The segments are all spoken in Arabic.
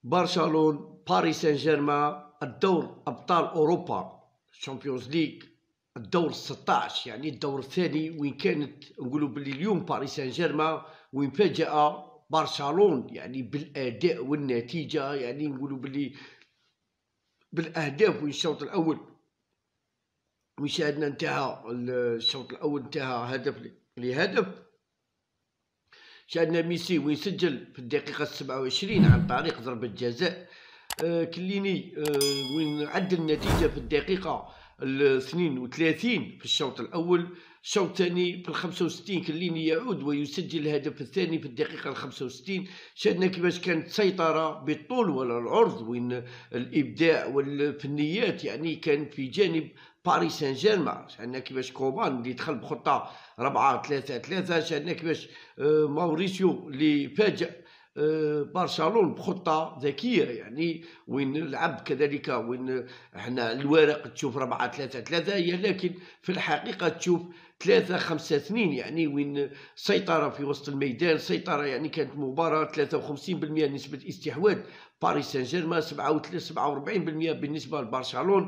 برشلونة باريس سان جيرمان الدور أبطال أوروبا الشامبيونز ليغ الدور 16 يعني الدور الثاني، وين كانت نقولوا باللي اليوم باريس سان جيرمان وين فاجأ برشلونة يعني بالأداء والنتيجة، يعني نقولوا باللي بالأهداف. وين الشوط الأول وين شاهدنا انتهى الشوط الأول انتهى هدف لهدف. شاهدنا ميسي وين سجل في الدقيقة 27 عن طريق ضربة جزاء. كليني وين عدل النتيجة في الدقيقة 32 في الشوط الأول. الشوط الثاني في 65 كليني يعود ويسجل الهدف الثاني في الدقيقة 65. شاهدنا كيفاش كانت سيطرة بالطول ولا العرض، وين الإبداع والفنيات يعني كان في جانب باريس سان جيرمان. شاهدنا كيفاش كومان اللي دخل بخطة 4-3-3. شاهدنا كيفاش ماوريسيو اللي فاجأ برشلونة بخطة ذكية، يعني وين لعب كذلك وين احنا الورق تشوف 4-3-3 هي، لكن في الحقيقة تشوف 3-5-2 يعني وين سيطرة في وسط الميدان. سيطرة يعني كانت مباراة 53% نسبة استحواذ باريس سان جيرمان، 47% بالنسبة لبرشلونة.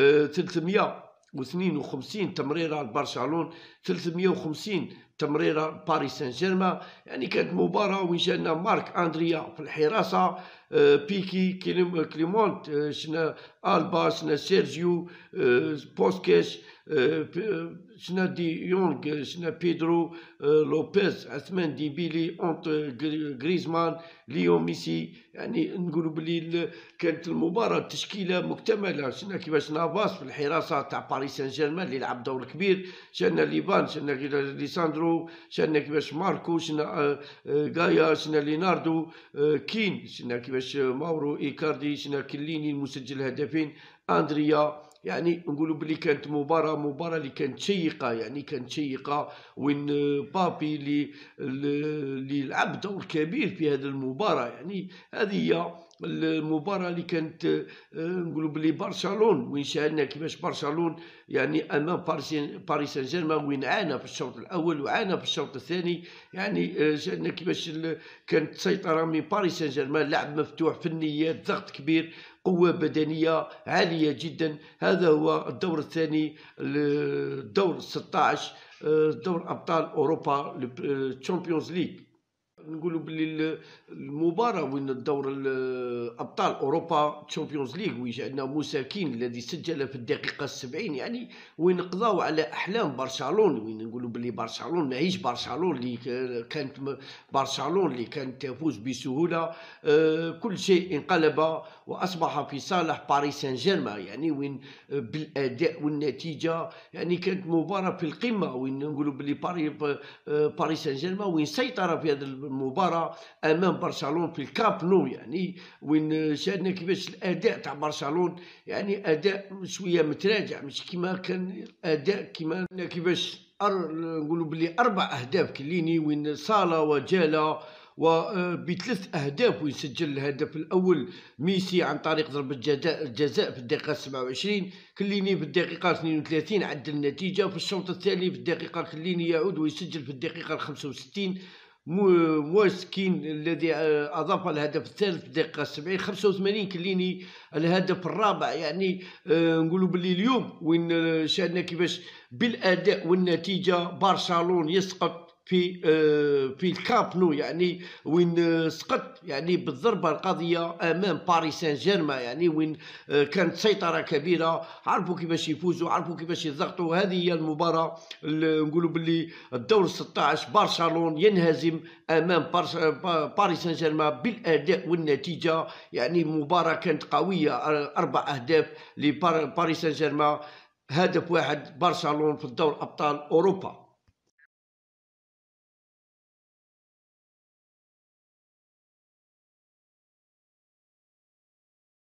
352 تمريرة لبرشلونة، 350 تمريرة باريس سان جيرمان. يعني كانت مباراة وين جانا مارك أندريا في الحراسة، بيكي كليمونت، شنا ألبا، شنا سيرجيو، بوسكيش، شنا دي يونغ، شنا بيدرو، لوبيز، عثمان ديمبيلي، أونت غريزمان، ليو ميسي. يعني نقولوا بلي كانت المباراة تشكيلة مكتملة. شنا كيفاش نافاس في الحراسة تاع باريس سان جيرمان اللي لعب دور كبير. شنا ليفان، شنا ليساندرو، شنا كيفاش ماركو، شنا غايا، شنا ليناردو، كين، شنا كيفاش ماورو إيكاردي، شنا كليني المسجل هدفين، أندريا. يعني نقولوا بلي كانت مباراة اللي كانت شيقة، يعني كانت شيقة وين بابي اللي لعب دور كبير في هذه المباراة. يعني هذه هي المباراة اللي كانت نقولوا بلي برشلونة وين شاهدنا كيفاش برشلونة يعني أمام باريس سان جيرمان وين عانى في الشوط الأول وعانى في الشوط الثاني. يعني شاهدنا كيفاش كانت سيطرة من باريس سان جيرمان، لعب مفتوح، فنيات، ضغط كبير، قوة بدنية عالية جدا. هذا هو الدور الثاني، الدور 16، دور أبطال أوروبا الشامبيونز ليغ. نقولوا باللي المباراة وين الدور ابطال اوروبا تشامبيونز ليغ وين جانا موسى كين الذي سجل في الدقيقة 70، يعني وين قضاو على احلام برشلونة. وين نقولوا باللي برشلونة ماهيش برشلونة اللي كانت برشلونة اللي كانت تفوز بسهولة. كل شيء انقلب واصبح في صالح باريس سان جيرمان، يعني وين بالاداء والنتيجة يعني كانت مباراة في القمة. وين نقولوا باللي باريس سان جيرمان وين سيطر في هذه المباراة أمام برشلونة في الكاب نو، يعني وين شاهدنا كيفاش الأداء تاع برشلونة يعني أداء شوية متراجع، مش كيما كان أداء كيفاش نقولوا بلي 4 أهداف كليني وين صالة وجالا وبثلاث أهداف. وين سجل الهدف الأول ميسي عن طريق ضربة جزاء في الدقيقة 27، كليني في الدقيقة 32 عدل النتيجة. في الشوط الثاني في الدقيقة كليني يعود ويسجل في الدقيقة 65، موسكين الذي أضاف الهدف الثالث في الدقيقة 70. 85 كليني الهدف الرابع. يعني نقولوا باللي اليوم وين شاهدنا كيفاش بالأداء والنتيجة برشلونة يسقط في الكامب نو، يعني وين سقط يعني بالضربة القاضية أمام باريس سان جيرمان، يعني وين كانت سيطرة كبيرة، عرفوا كيفاش يفوزوا، عرفوا كيفاش يضغطوا. هذه هي المباراة نقولوا باللي الدور 16 برشلونة ينهزم أمام باريس سان جيرمان بالأداء والنتيجة. يعني مباراة كانت قوية، 4 أهداف لباريس سان جيرمان، هدف واحد برشلونة في الدور أبطال أوروبا.